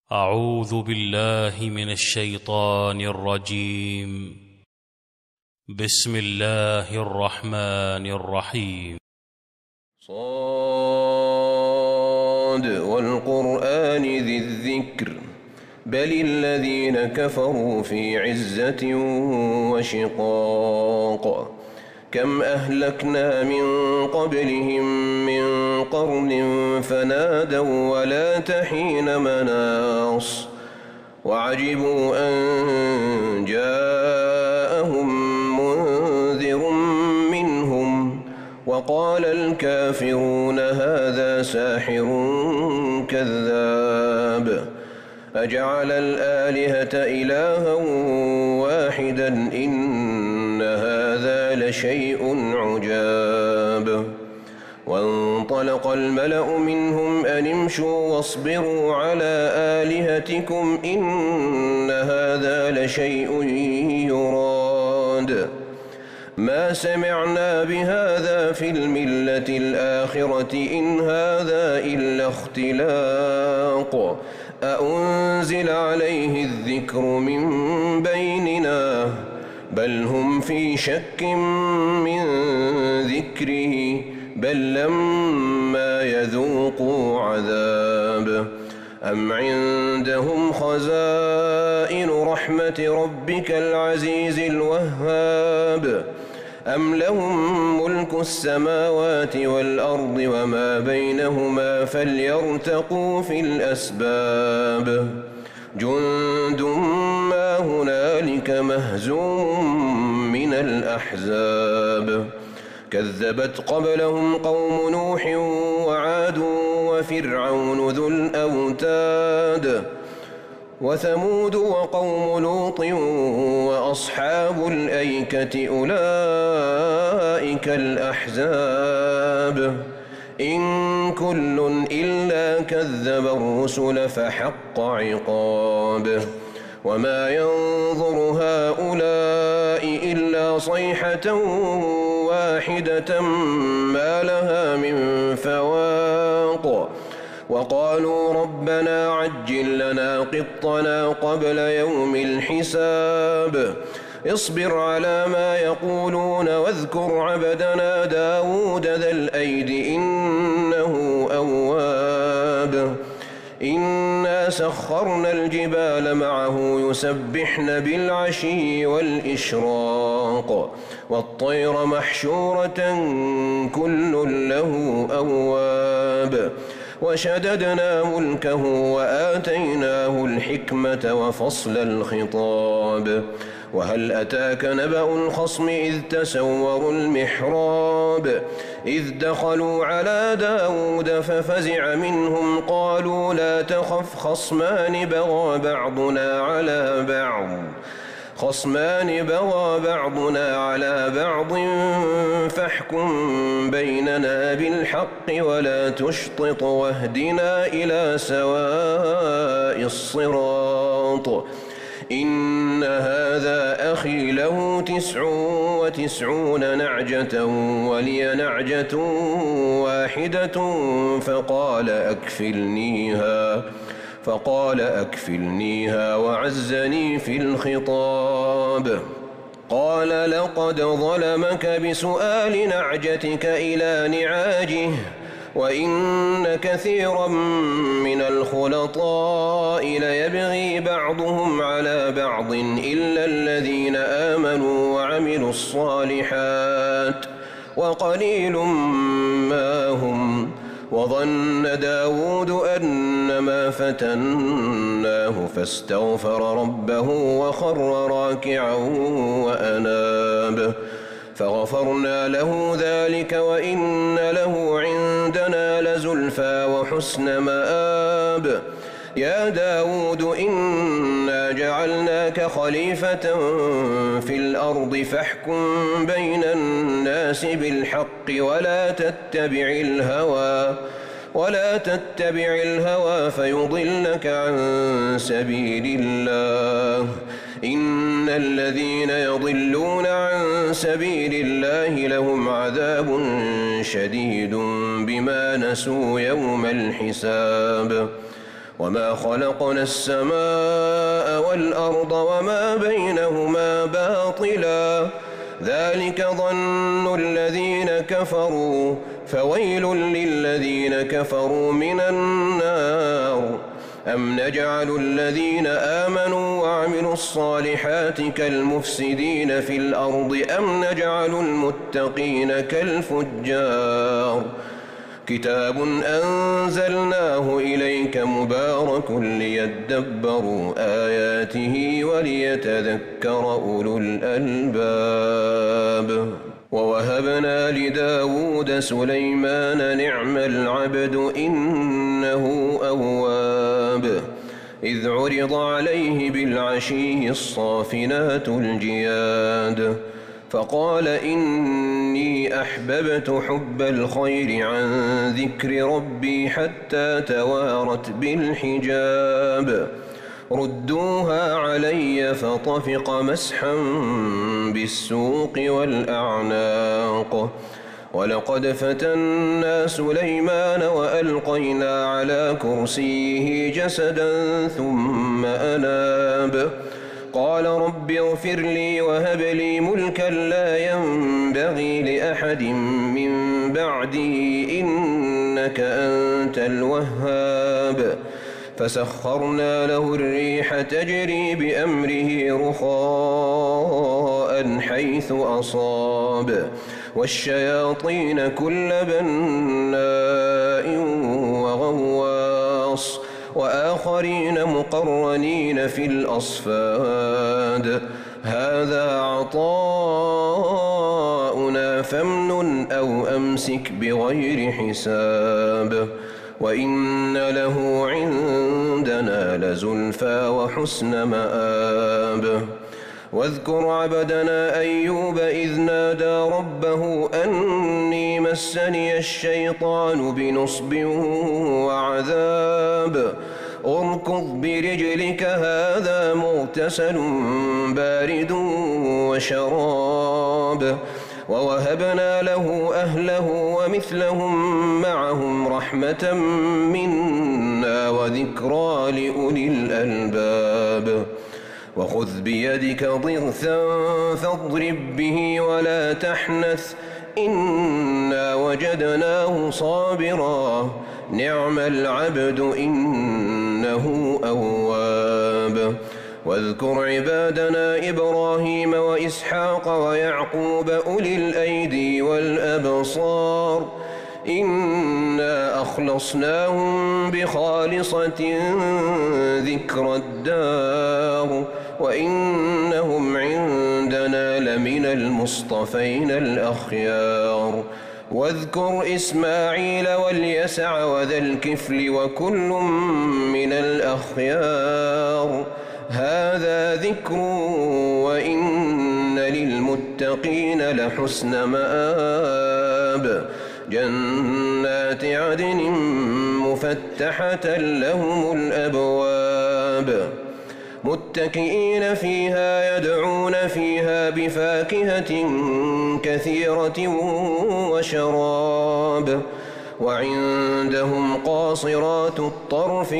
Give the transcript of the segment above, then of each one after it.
أعوذ بالله من الشيطان الرجيم. بسم الله الرحمن الرحيم. صاد والقرآن ذي الذكر بل الذين كفروا في عزة وشقاق كم أهلكنا من قبلهم من قرن فنادوا ولا تحين مناص وعجبوا أن جاءهم منذر منهم وقال الكافرون هذا ساحر كذاب أجعل الآلهة إلها واحدا إن هذا لشيء عجاب وانطلق الملأ منهم أن امشوا واصبروا على آلهتكم إن هذا لشيء يراد ما سمعنا بهذا في الملة الآخرة إن هذا إلا اختلاق أأنزل عليه الذكر من بيننا بل هم في شك من ذكره بل لما يذوقوا عذاب أم عندهم خزائن رحمة ربك العزيز الوهاب أم لهم ملك السماوات والأرض وما بينهما فليرتقوا في الأسباب جند ما هنالك مهزوم من الأحزاب كذبت قبلهم قوم نوح وعاد وفرعون ذو الأوتاد وثمود وقوم لوط وأصحاب الأيكة أولئك الأحزاب إن كل إلا كذب الرسل فحق عقابه وما ينظر هؤلاء إلا صيحة واحدة ما لها من فواق وقالوا ربنا عجل لنا قطنا قبل يوم الحساب اصبر على ما يقولون واذكر عبدنا داود ذا الأيد إنه أواب إنا سخرنا الجبال معه يسبحن بالعشي والإشراق والطير محشورة كل له أواب وشددنا ملكه وآتيناه الحكمة وفصل الخطاب وهل أتاك نبأ الخصم إذ تسوروا المحراب إذ دخلوا على داود ففزع منهم قالوا لا تخف خصمان بغى بعضنا على بعض فاحكم بيننا بالحق ولا تشطط واهدنا إلى سواء الصراط إن هذا أخي له 99 نعجة ولي نعجة واحدة فقال أكفلنيها وعزني في الخطاب قال لقد ظلمك بسؤال نعجتك إلى نعاجه وإن كثيرا من الخلطاء ليبغي بعضهم على بعض إلا الذين آمنوا وعملوا الصالحات وقليل ما هم وظن داود أنما فتناه فاستغفر ربه وخر راكعا وأناب فغفرنا له ذلك وإن له عندنا لزلفى وحسن مآب يا داود إنا جعلناك خليفة في الأرض فاحكم بين الناس بالحق ولا تتبع الهوى فيضلك عن سبيل الله إن الذين يضلون عن سبيل الله لهم عذاب شديد بما نسوا يوم الحساب وما خلقنا السماء والأرض وما بينهما باطلا ذلك ظن الذين كفروا فويل للذين كفروا من النار أم نجعل الذين آمنوا وعملوا الصالحات كالمفسدين في الأرض أم نجعل المتقين كالفجار كتاب أنزلناه إليك مبارك ليدبروا آياته وليتذكر أولو الألباب ووهبنا لداود سليمان نعم العبد إنه أواب إذ عرض عليه بالعشي الصافنات الجياد فقال إني أحببت حب الخير عن ذكر ربي حتى توارت بالحجاب ردوها علي فطفق مسحا بالسوق والأعناق ولقد فتنا سليمان وألقينا على كرسيه جسدا ثم أناب قال رب اغفر لي وهب لي ملكا لا ينبغي لأحد من بعدي إنك أنت الوهاب فسخرنا له الريح تجري بأمره رخاء حيث أصاب والشياطين كل بناء وغواص وآخرين مقرنين في الأصفاد هذا عطاؤنا فامنن أو أمسك بغير حساب وإن له عندنا لزلفى وحسن مآب واذكر عبدنا أيوب إذ نادى ربه أني مسني الشيطان بنصب وعذاب اركض برجلك هذا مغتسل بارد وشراب ووهبنا له أهله ومثلهم معهم رحمة منا وذكرى لأولي الألباب وخذ بيدك ضغثا فاضرب به ولا تحنث إنا وجدناه صابرا نعم العبد إنه أواب واذكر عبادنا إبراهيم وإسحاق ويعقوب أولي الأيدي والأبصار إنا أخلصناهم بخالصة ذكر الدار وإنهم عندنا لمن المصطفين الأخيار واذكر إسماعيل واليسع وذا الكفل وكل من الأخيار هذا ذكر وإن للمتقين لحسن مآب جنات عدن مفتحة لهم الأبواب متكئين فيها يدعون فيها بفاكهة كثيرة وشراب وعندهم قاصرات الطرف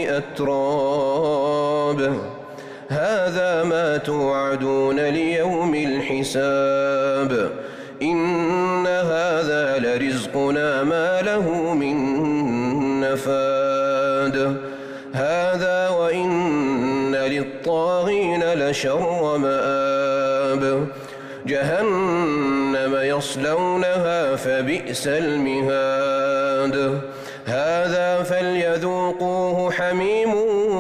أتراب هذا ما توعدون ليوم الحساب إن هذا لرزقنا ما له من نفاد هذا وإن للطاغين لشر مآب جهنم يصلونها فبئس المهاد هذا فليذوقوه حميم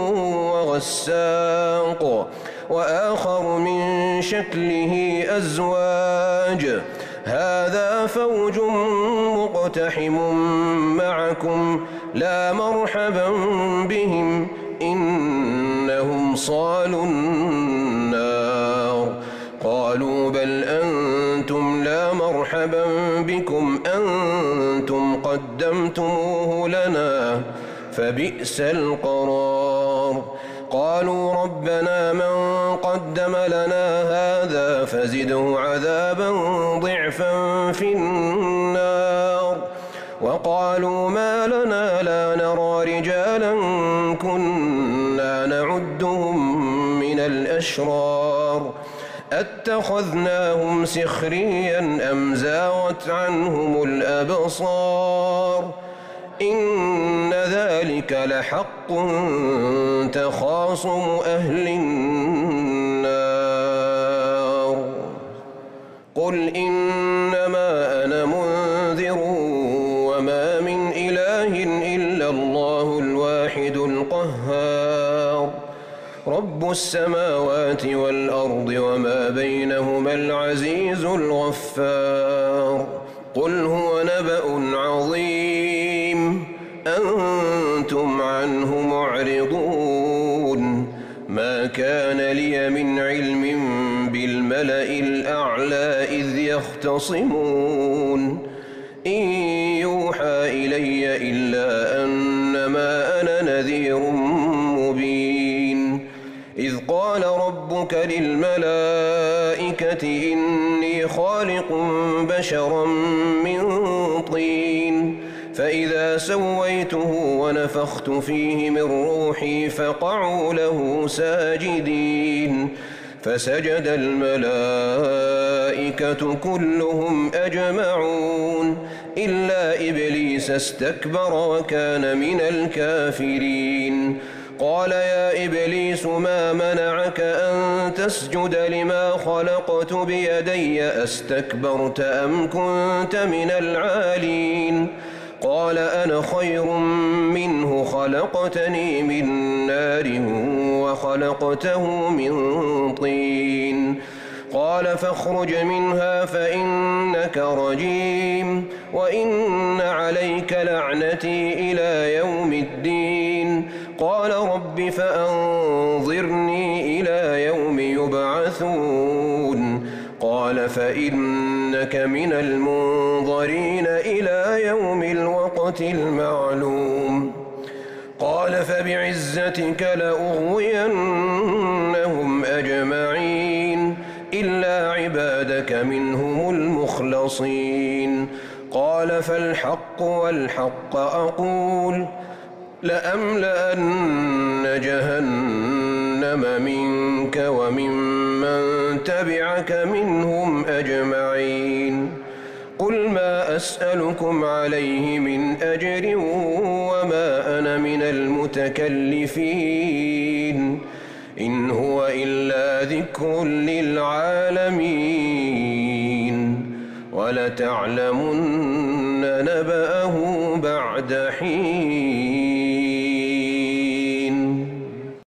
وغساق وآخر من شكله أزواج هذا فوج مقتحم معكم لا مرحبا بهم إنهم صالوا النار قالوا بل أنتم لا مرحبا بكم أنتم قدمتموه لنا فبئس القرار قالوا ربنا من قدم لنا هذا فزده عذابا ضعفا في النار وقالوا ما لنا لا نرى رجالا كنا نعدهم من الأشرار أتخذناهم سخريا أم زاغت عنهم الأبصار إن ذلك لحق تخاصم أهل النار قل إنما أنا منذر وما من إله إلا الله الواحد القهار رب السماوات والأرض وما بينهما العزيز الغفار قل هو نبأ عظيم أنتم عنه معرضون ما كان لي من علم بالملأ الأعلى إذ يختصمون إن يوحى إلي إلا أنما أنا نذير مبين إذ قال ربك للملائكة إني خالق بشرا من طين فإذا سويته ونفخت فيه من روحي فقعوا له ساجدين فسجد الملائكة كلهم أجمعون إلا إبليس استكبر وكان من الكافرين قال يا إبليس ما منعك أن تسجد لما خلقت بيدي أستكبرت أم كنت من العالين قال أنا خير منه خلقتني من نار وخلقته من طين قال فاخرج منها فإنك رجيم وإن عليك لعنتي إلى يوم الدين قال رب فأنظرني إلى يوم يبعثون قال فإنك من المنظرين إلى يوم الوقت المعلوم قال فبعزتك لأغوينهم أجمعين إلا عبادك منهم المخلصين قال فالحق والحق أقول لأملأن جهنم منك وممن تبعك منهم أجمعين قل ما أسألكم عليه من أجر وما أنا من المتكلفين إن هو إلا ذكر للعالمين ولتعلمن نبأه بعد حين